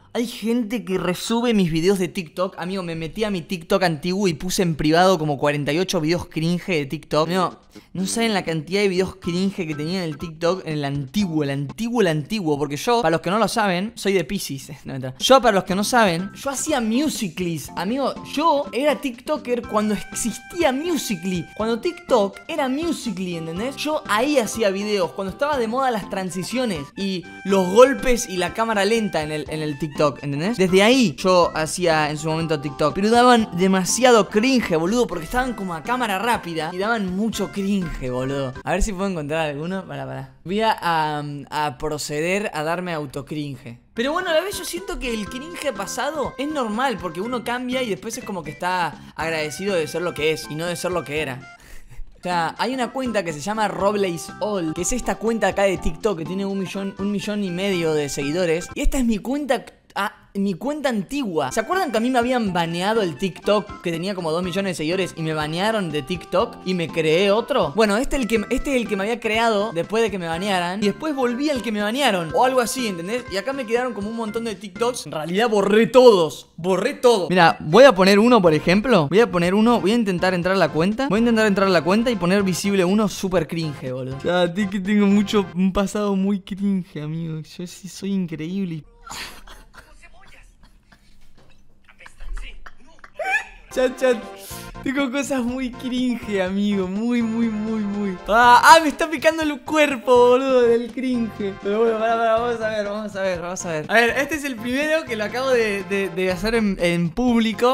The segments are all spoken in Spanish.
Hay gente que resube mis videos de TikTok. Amigo, me metí a mi TikTok antiguo y puse en privado como 48 videos cringe de TikTok. No saben la cantidad de videos cringe que tenía en el TikTok, en el antiguo. Porque yo, para los que no lo saben, soy de Piscis. No, yo, para los que no saben, yo hacía Musical.ly. Amigo, yo era TikToker cuando existía Musical.ly. Cuando TikTok era Musical.ly, ¿entendés? Yo ahí hacía videos, cuando estaba de moda las transiciones y los golpes y la cámara lenta en el TikTok. ¿Entendés? Desde ahí yo hacía en su momento TikTok. Pero daban demasiado cringe, boludo, porque estaban como a cámara rápida y daban mucho cringe, boludo. A ver si puedo encontrar alguno. Pará. Voy a proceder a darme autocringe. Pero bueno, a la vez yo siento que el cringe pasado es normal, porque uno cambia y después es como que está agradecido de ser lo que es y no de ser lo que era. O sea, hay una cuenta que se llama Robles All, que es esta cuenta acá de TikTok que tiene 1,5 millones de seguidores. Y esta es mi cuenta antigua. ¿Se acuerdan que a mí me habían baneado el TikTok que tenía como 2 millones de seguidores y me banearon de TikTok y me creé otro? Bueno, este es el que me había creado después de que me banearan y después volví al que me banearon o algo así, ¿entendés? Y acá me quedaron como un montón de TikToks. En realidad borré todos. Mira, voy a poner uno, por ejemplo. Voy a intentar entrar a la cuenta. Y poner visible uno super cringe, boludo. O sea, que tengo un pasado muy cringe, amigo. Yo sí soy increíble. Chat. Tengo cosas muy cringe, amigo. Muy. Me está picando el cuerpo, boludo, del cringe. Pero bueno, vamos a ver. A ver, este es el primero que lo acabo de hacer en público.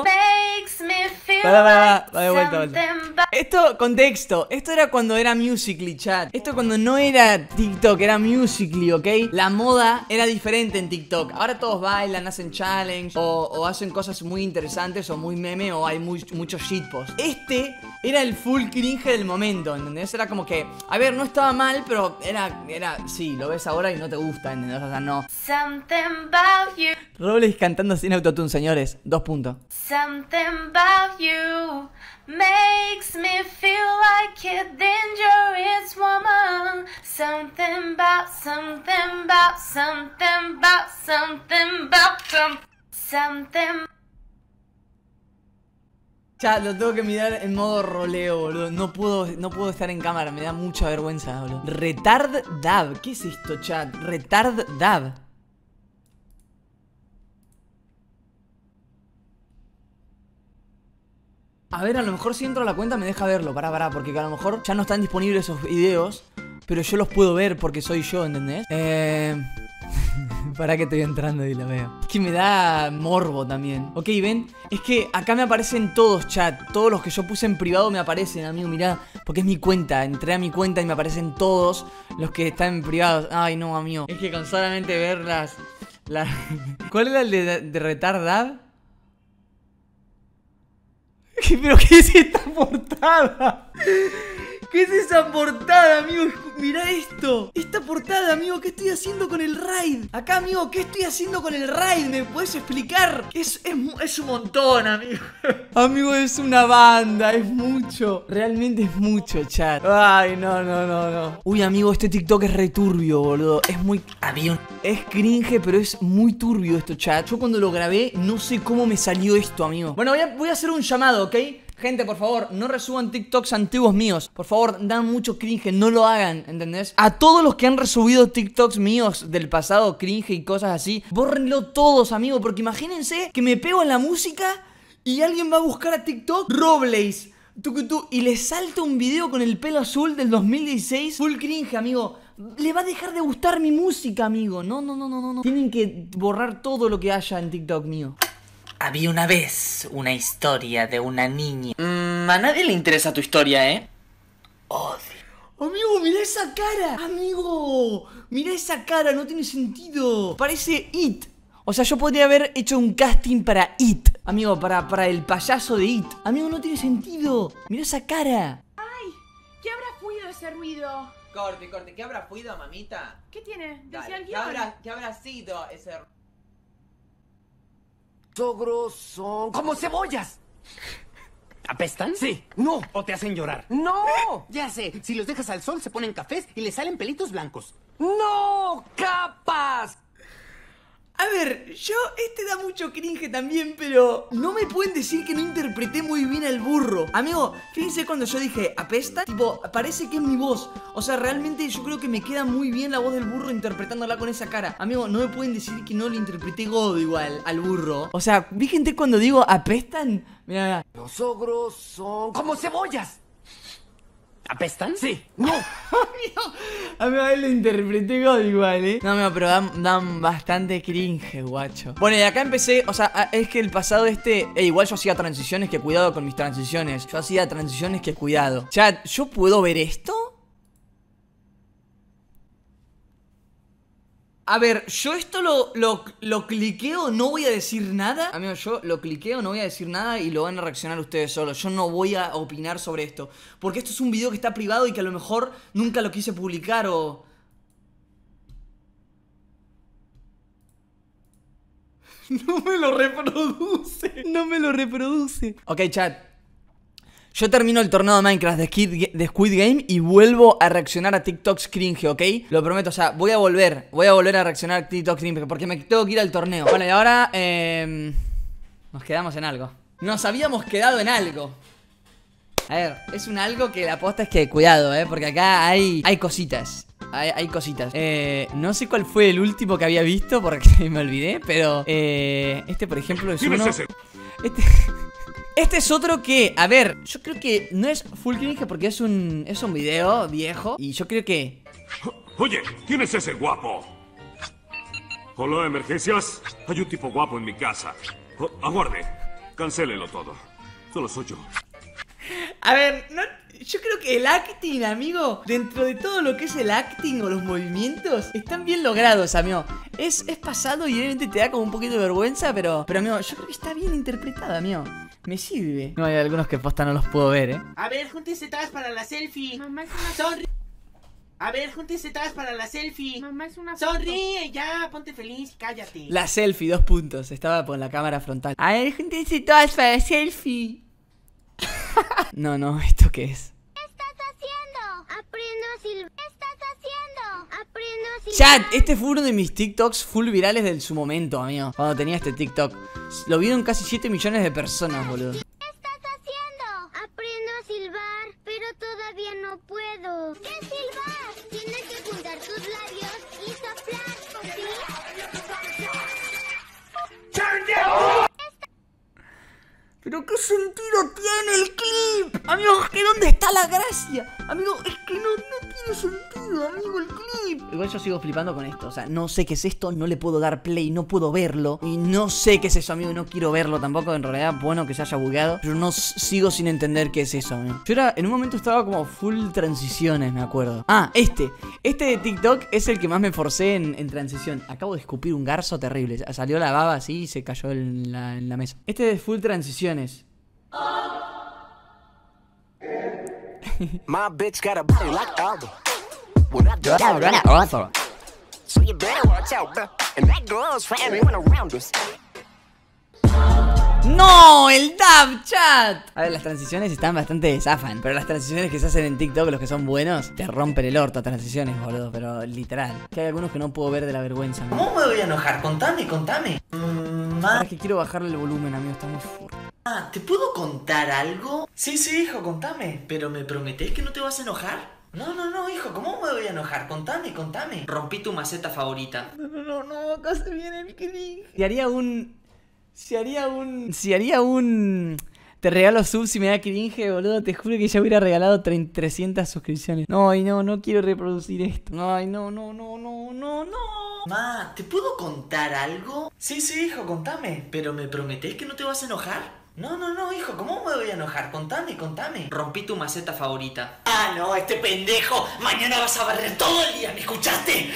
De vuelta. Esto, contexto. Esto era cuando era Musical.ly, chat. Esto cuando no era TikTok, era Musical.ly, ¿ok? La moda era diferente en TikTok. Ahora todos bailan, hacen challenge o hacen cosas muy interesantes o muy meme o hay muchos shitposts. Este era el full cringe del momento, ¿entendés? Era como que, a ver, no estaba mal, pero era, sí, lo ves ahora y no te gusta, ¿entendés? O sea, no. Something about you. Robles cantando sin autotune, señores. 2 puntos. Something about you makes me feel like a dangerous woman. Something about something. Ya, lo tengo que mirar en modo roleo, boludo. No puedo estar en cámara, me da mucha vergüenza, boludo. Retard Dab. ¿Qué es esto, chat? Retard Dab. A ver, a lo mejor si entro a la cuenta me deja verlo. Pará, porque a lo mejor ya no están disponibles esos videos, pero yo los puedo ver porque soy yo, ¿entendés? Para que estoy entrando y lo veo. Es que me da morbo también. Ok, ven, es que acá me aparecen todos, chat. Todos los que yo puse en privado me aparecen, amigo, mirá. Porque es mi cuenta, entré a mi cuenta y me aparecen todos los que están en privado. Ay, no, amigo. Es que con solamente ver ¿Cuál era el de retardad? ¿Pero qué es esta portada? ¿Qué es esa portada, amigo? Mirá esto. Esta portada, amigo, ¿qué estoy haciendo con el raid? Acá, amigo, ¿qué estoy haciendo con el raid? ¿Me puedes explicar? Es un montón, amigo. Amigo, es una banda, es mucho. Realmente es mucho, chat. Ay, no. Uy, amigo, este TikTok es re turbio, boludo. Es muy... Es cringe, pero es muy turbio esto, chat. Yo cuando lo grabé, no sé cómo me salió esto, amigo. Bueno, voy a hacer un llamado, ¿ok? Gente, por favor, no resuban TikToks antiguos míos. Por favor, dan mucho cringe, no lo hagan, ¿entendés? A todos los que han resubido TikToks míos del pasado, cringe y cosas así, bórrenlo todos, amigo, porque imagínense que me pego en la música y alguien va a buscar a TikTok Robles y le salta un video con el pelo azul del 2016. Full cringe, amigo. Le va a dejar de gustar mi música, amigo. No. Tienen que borrar todo lo que haya en TikTok mío. Había una vez una historia de una niña. A nadie le interesa tu historia, ¿eh? Odio. Amigo, mirá esa cara. Amigo, mirá esa cara, no tiene sentido. Parece It. O sea, yo podría haber hecho un casting para It. Amigo, para el payaso de It. Amigo, no tiene sentido. Mirá esa cara. Ay, ¿qué habrá fluido ese ruido? Corte, ¿qué habrá fluido, mamita? ¿Qué tiene? Decía el ¿Qué guión. ¿Qué habrá sido ese... Sogros son como cebollas. ¿Apestan? Sí. No. ¿O te hacen llorar? ¡No! Ya sé, si los dejas al sol se ponen cafés y les salen pelitos blancos. ¡No! ¡Capas! A ver, este da mucho cringe también, pero no me pueden decir que no interpreté muy bien al burro. Amigo, fíjense cuando yo dije apesta, tipo, parece que es mi voz. O sea, realmente yo creo que me queda muy bien la voz del burro interpretándola con esa cara. Amigo, no me pueden decir que no le interpreté God igual al burro. O sea, fíjense cuando digo apestan. Mira. Los ogros son como cebollas. ¿Apestan? Sí. No. Amigo, a él lo interpreté God igual, No, amigo, pero dan bastante cringe, guacho. Bueno, y acá empecé, o sea, es que el pasado igual yo hacía transiciones, que cuidado con mis transiciones. Yo hacía transiciones, que cuidado. Chat, ¿yo puedo ver esto? A ver, yo esto lo cliqueo, no voy a decir nada. Amigo, yo lo cliqueo, no voy a decir nada y lo van a reaccionar ustedes solos. Yo no voy a opinar sobre esto, porque esto es un video que está privado y que a lo mejor nunca lo quise publicar o... No me lo reproduce. No me lo reproduce. Ok, chat. Yo termino el torneo de Minecraft de Squid Game y vuelvo a reaccionar a TikToks cringe, ¿ok? Lo prometo, o sea, voy a volver a reaccionar a TikToks cringe porque me tengo que ir al torneo. Bueno, y ahora nos quedamos en algo. Nos habíamos quedado en algo. A ver, es un algo que la aposta es que cuidado, porque acá hay cositas. Hay cositas. No sé cuál fue el último que había visto porque me olvidé, pero este, por ejemplo, es uno... Este es otro que, a ver, yo creo que no es full cringe porque es un video viejo. Y yo creo que... Oye, ¿quién es ese guapo? Hola, emergencias. Hay un tipo guapo en mi casa. Aguarde. Cancélelo todo. Solo soy yo. A ver, yo creo que el acting, amigo, dentro de todo lo que es el acting o los movimientos, están bien logrados, amigo. Es pasado y obviamente te da como un poquito de vergüenza, pero amigo, yo creo que está bien interpretado, amigo. Me sirve. No, hay algunos que posta no los puedo ver, A ver, júntense todas para la selfie. Mamá es una A ver, júntense todas para la selfie. Mamá es una foto. Sonríe, ya, ponte feliz, cállate. La selfie, 2 puntos. Estaba con la cámara frontal. A ver, júntense todas para la selfie. No, ¿esto qué es? ¿Qué estás haciendo? Aprendo a silbar. ¿Qué estás haciendo? Aprendo a silbar. Chat, este fue uno de mis TikToks full virales del su momento, amigo. Cuando tenía este TikTok. Lo vieron casi 7 millones de personas, boludo. ¿Qué estás haciendo? Aprendo a silbar, pero todavía no puedo. ¿Qué es silbar? Tienes que juntar tus labios y soplar, ¿sí? ¿Pero qué sentido tiene el clip? Amigo, es que ¿dónde está la gracia? Amigo, es que no tiene sentido, amigo, el clip. Igual yo sigo flipando con esto. O sea, no sé qué es esto, no le puedo dar play, no puedo verlo. Y no sé qué es eso, amigo, y no quiero verlo tampoco. En realidad, bueno que se haya bugueado. Pero no sigo sin entender qué es eso, amigo. Yo en un momento estaba como full transiciones, me acuerdo. Ah, este de TikTok es el que más me forcé en transición. Acabo de escupir un garzo terrible. Salió la baba así y se cayó en la mesa. Este de full transiciones. My bitch got a body like Aldo. When I do that, so you better watch out, bro. And that girl's family went around us. ¡No! ¡El dab, chat! A ver, las transiciones están bastante zafan. Pero las transiciones que se hacen en TikTok, los que son buenos, te rompen el orto. Transiciones, boludo. Pero literal. Que hay algunos que no puedo ver de la vergüenza, amigo. ¿Cómo me voy a enojar? Contame. Es que quiero bajarle el volumen, amigo. Está muy fuerte. ¿Te puedo contar algo? Sí, hijo, contame. ¿Pero me prometés que no te vas a enojar? No, hijo, ¿cómo me voy a enojar? Contame. Rompí tu maceta favorita. No, acá se viene el cringe. Si haría un... Te regalo subs si me da cringe, boludo. Te juro que ya hubiera regalado 300 suscripciones. No quiero reproducir esto. No. Ma, ¿te puedo contar algo? Sí, hijo, contame. ¿Pero me prometés que no te vas a enojar? No, hijo, ¿cómo me voy a enojar? Contame. Rompí tu maceta favorita. Ah, no, este pendejo. Mañana vas a barrer todo el día, ¿me escuchaste?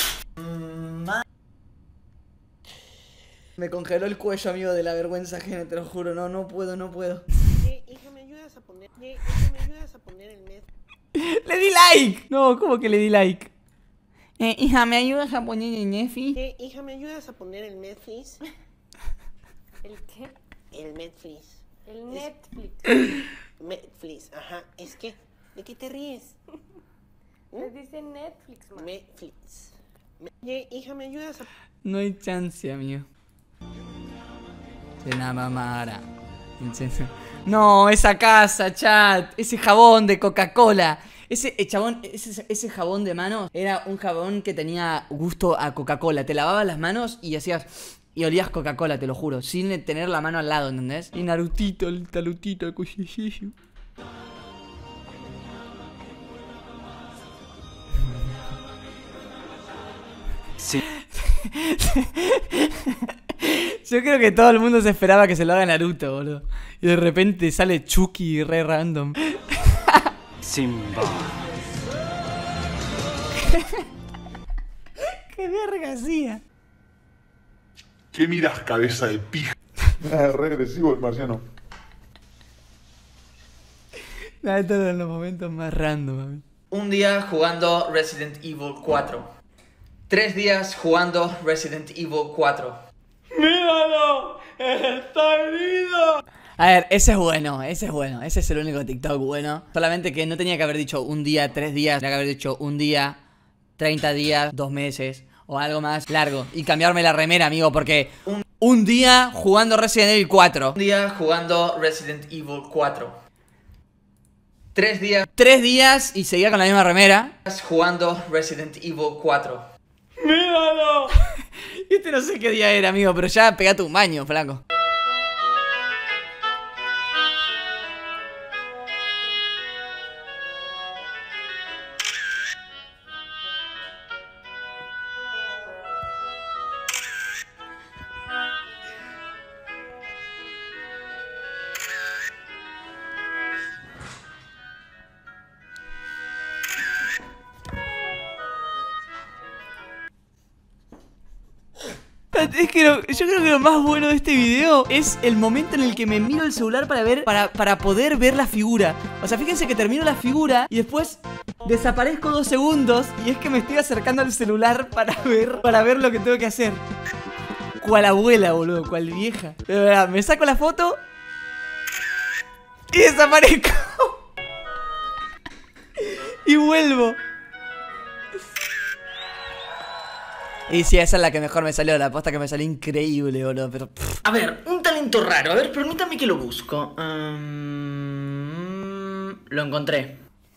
Me congeló el cuello, amigo, de la vergüenza ajena, te lo juro. No puedo. Hija, ¿me ayudas a poner el mes? ¡Le di like! No, ¿cómo que le di like? Hija, ¿me ayudas a poner el Netflix? Hija, ¿me ayudas a poner el Netflix? ¿El qué? El Netflix. El Netflix. Netflix, ajá. Es que, ¿de qué te ríes? Se dice Netflix, man. Netflix. Hija, ¿me ayudas a...? No hay chance, amigo. De la mamara. No, esa casa, chat. Ese jabón de Coca-Cola. Ese jabón de manos era un jabón que tenía gusto a Coca-Cola. Te lavabas las manos y hacías... Y olías Coca-Cola, te lo juro. Sin tener la mano al lado, ¿entendés? Y Narutito, el talutito, el cuchillo. Sí. Yo creo que todo el mundo se esperaba que se lo haga Naruto, boludo. Y de repente sale Chucky re random. Simba. ¿Qué verga hacía? ¿Qué miras, cabeza de pija? Regresivo el marciano. Estos eran los momentos más random, mami. Un día jugando Resident Evil 4. 3 días jugando Resident Evil 4. ¡Míralo! ¡Está herido! A ver, ese es bueno, ese es bueno. Ese es el único TikTok bueno. Solamente que no tenía que haber dicho un día, 3 días. Tenía que haber dicho un día, 30 días, 2 meses o algo más largo. Y cambiarme la remera, amigo, porque un día jugando Resident Evil 4. Un día jugando Resident Evil 4. 3 días y seguía con la misma remera. Jugando Resident Evil 4. ¡Míralo! Este no sé qué día era, amigo, pero ya pegate un baño, flaco. Es que yo creo que lo más bueno de este video es el momento en el que me miro el celular para poder ver la figura. O sea, fíjense que termino la figura y después desaparezco 2 segundos y es que me estoy acercando al celular para ver lo que tengo que hacer. Cual abuela, boludo, cual vieja. De verdad, me saco la foto y desaparezco. Y vuelvo. Y sí, esa es la que mejor me salió, la posta que me salió increíble, boludo, pero... A ver, un talento raro. A ver, permítame que lo busco. Lo encontré.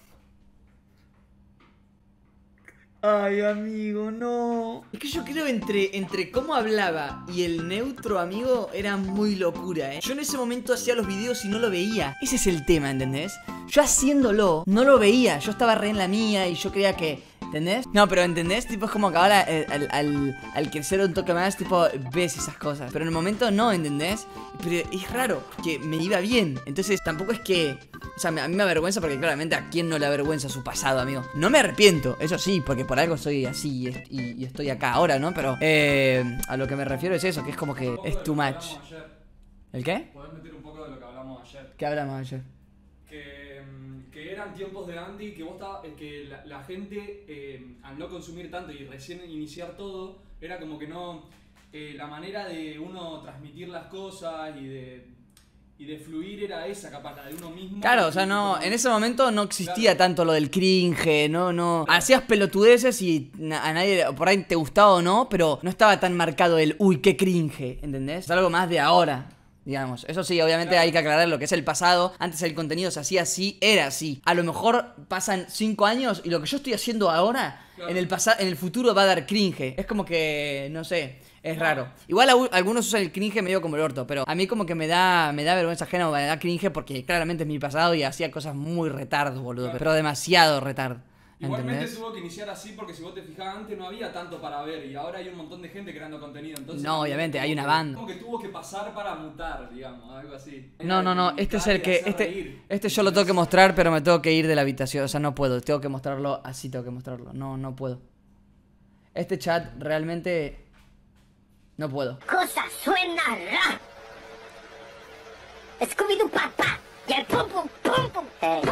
Ay, amigo, no. Es que yo creo entre cómo hablaba y el neutro, amigo, era muy locura, Yo en ese momento hacía los videos y no lo veía. Ese es el tema, ¿entendés? Yo haciéndolo, no lo veía. Yo estaba re en la mía y yo creía que... ¿Entendés? No, pero ¿entendés? Tipo, es como que ahora al crecer un toque más, tipo, ves esas cosas. Pero en el momento no, ¿entendés? Pero es raro, porque me iba bien. Entonces tampoco es que... O sea, a mí me avergüenza porque claramente a quién no le avergüenza su pasado, amigo. No me arrepiento, eso sí, porque por algo soy así y estoy acá ahora, ¿no? Pero a lo que me refiero es eso, que es como que es too much. ¿El qué? Podés meter un poco de lo que hablamos ayer. ¿Qué hablamos ayer? Que eran tiempos de Andy, que que la gente al no consumir tanto y recién iniciar todo, era como que no... la manera de uno transmitir las cosas y de fluir era esa, capaz, la de uno mismo. Claro, o sea, no, en ese momento no existía tanto lo del cringe, no. Hacías pelotudeces y a nadie, por ahí te gustaba o no, pero no estaba tan marcado el, uy, qué cringe, ¿entendés? Es algo más de ahora. Digamos, eso sí, obviamente claro. Hay que aclarar lo que es el pasado. Antes el contenido se hacía así, era así. A lo mejor pasan 5 años y lo que yo estoy haciendo ahora, claro. en el futuro va a dar cringe. Es como que, no sé, es raro. Igual algunos usan el cringe medio como el orto, pero a mí como que me da vergüenza ajena o me da cringe porque claramente es mi pasado y hacía cosas muy retardo, boludo. Claro. Pero demasiado retardo. Igualmente tuvo que iniciar así porque si vos te fijás antes no había tanto para ver y ahora hay un montón de gente creando contenido. Entonces, no, obviamente, hay una banda. Como que tuvo que pasar para mutar, digamos, algo así. No, este es el que... Este yo lo tengo que mostrar, pero me tengo que ir de la habitación. O sea, no puedo, tengo que mostrarlo así, tengo que mostrarlo. No puedo. Este chat realmente... No puedo. Cosa suena ra. Scooby-Doo papá. Y el pum pum pum pum. ¡Pum!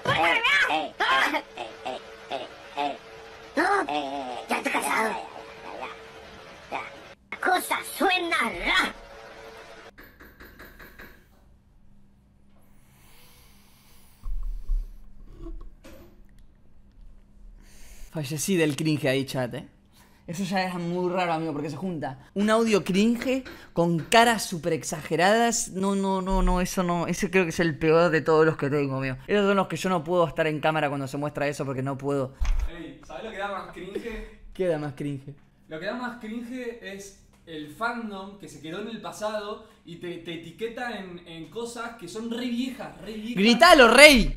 No, ya estoy casado. La cosa suena ra. Fallecí del cringe ahí, chat, Eso ya es muy raro, amigo, porque se junta un audio cringe con caras súper exageradas. No, eso no. Ese creo que es el peor de todos los que tengo, amigo. Esos son los que yo no puedo estar en cámara cuando se muestra eso porque no puedo. Ey, ¿sabes lo que da más cringe? ¿Qué da más cringe? Lo que da más cringe es el fandom que se quedó en el pasado y te etiqueta en cosas que son re viejas, ¡Gritalo, rey!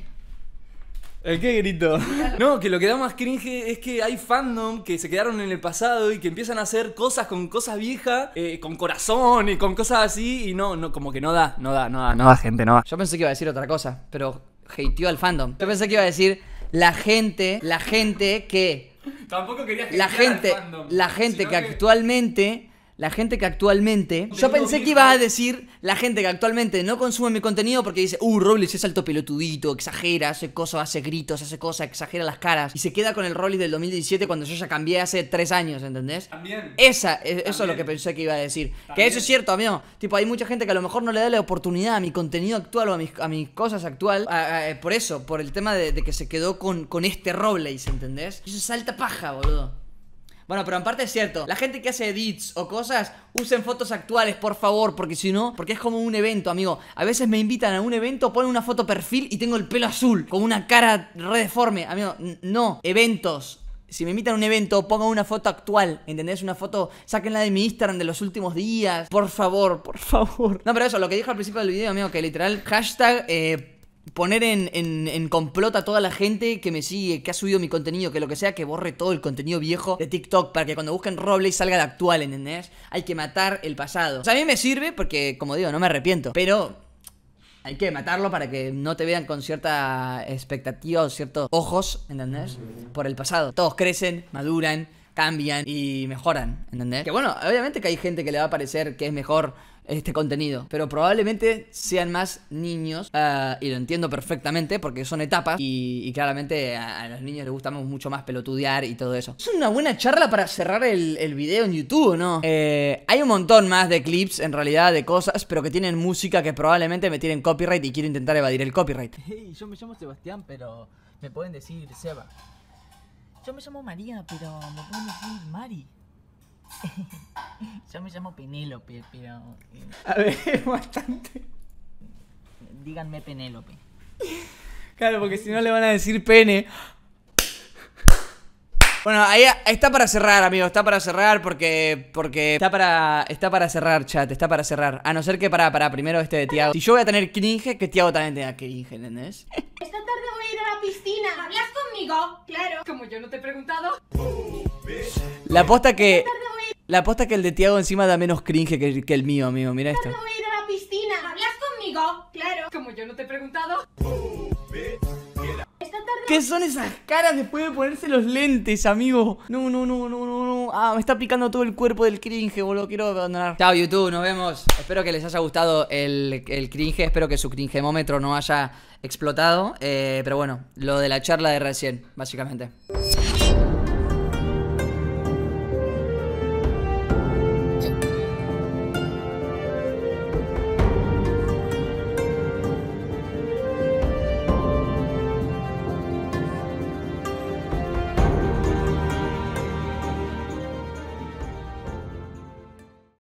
¿El qué grito? No, que lo que da más cringe es que hay fandom que se quedaron en el pasado y que empiezan a hacer cosas con cosas viejas, con corazón y con cosas así, y no, como que no da, gente, no da. Yo pensé que iba a decir otra cosa, pero hateó al fandom. Yo pensé que iba a decir la gente que... Tampoco quería la gente que actualmente... La gente que actualmente... Yo pensé que ibas a decir la gente que actualmente no consume mi contenido porque dice, Robles es alto pelotudito, exagera, hace cosas, hace gritos, hace cosas, exagera las caras. Y se queda con el Robles del 2017 cuando yo ya cambié hace 3 años, ¿entendés? También. Eso es lo que pensé que iba a decir. También. Que eso es cierto, amigo. Tipo, hay mucha gente que a lo mejor no le da la oportunidad a mi contenido actual o a mis cosas actual. Por eso, por el tema de que se quedó con este Robles, ¿entendés? Eso es alta paja, boludo. Bueno, pero en parte es cierto. La gente que hace edits o cosas, usen fotos actuales, por favor. Porque si no, porque es como un evento, amigo. A veces me invitan a un evento, ponen una foto perfil y tengo el pelo azul, con una cara re deforme. Amigo, no. Eventos. Si me invitan a un evento, pongan una foto actual, ¿entendés? Una foto, sáquenla de mi Instagram de los últimos días. Por favor, por favor. No, pero eso, lo que dije al principio del video, amigo, que literal, hashtag... poner en complot a toda la gente que me sigue, que ha subido mi contenido, que lo que sea, que borre todo el contenido viejo de TikTok para que cuando busquen Robles salga de actual, ¿entendés? Hay que matar el pasado. O sea, a mí me sirve porque, como digo, no me arrepiento, pero hay que matarlo para que no te vean con cierta expectativa o ciertos ojos, ¿entendés? Por el pasado. Todos crecen, maduran, cambian y mejoran, ¿entendés? Que bueno, obviamente que hay gente que le va a parecer que es mejor este contenido, pero probablemente sean más niños, y lo entiendo perfectamente porque son etapas y claramente a los niños les gusta mucho más pelotudear y todo eso. Es una buena charla para cerrar el video en YouTube, ¿no? Hay un montón más de clips, en realidad, de cosas, pero que tienen música que probablemente me tiren copyright y quiero intentar evadir el copyright. Hey, yo me llamo Sebastián, pero me pueden decir Seba. Yo me llamo María, pero me pueden decir Mari. Yo me llamo Penélope, pero... A ver, bastante. Díganme Penélope. Claro, porque si no le van a decir pene. Bueno, ahí está para cerrar, amigo. Está para cerrar porque está para cerrar, chat. Está para cerrar. A no ser que para primero este de Tiago. Si yo voy a tener cringe, que Tiago también tenga cringe, ¿entendés? Esta tarde voy a ir a la piscina. ¿Hablas conmigo? Claro. Como yo no te he preguntado. La aposta que el de Tiago encima da menos cringe que el mío, amigo. Mira esto. Esta tarde voy a ir a la piscina. ¿Hablas conmigo? Claro. Como yo no te he preguntado. ¿Qué son esas caras después de ponerse los lentes, amigo? No. Ah, me está picando todo el cuerpo del cringe, boludo. Quiero abandonar. Chao, YouTube, nos vemos. Espero que les haya gustado el cringe. Espero que su cringemómetro no haya explotado. Pero bueno, lo de la charla de recién, básicamente.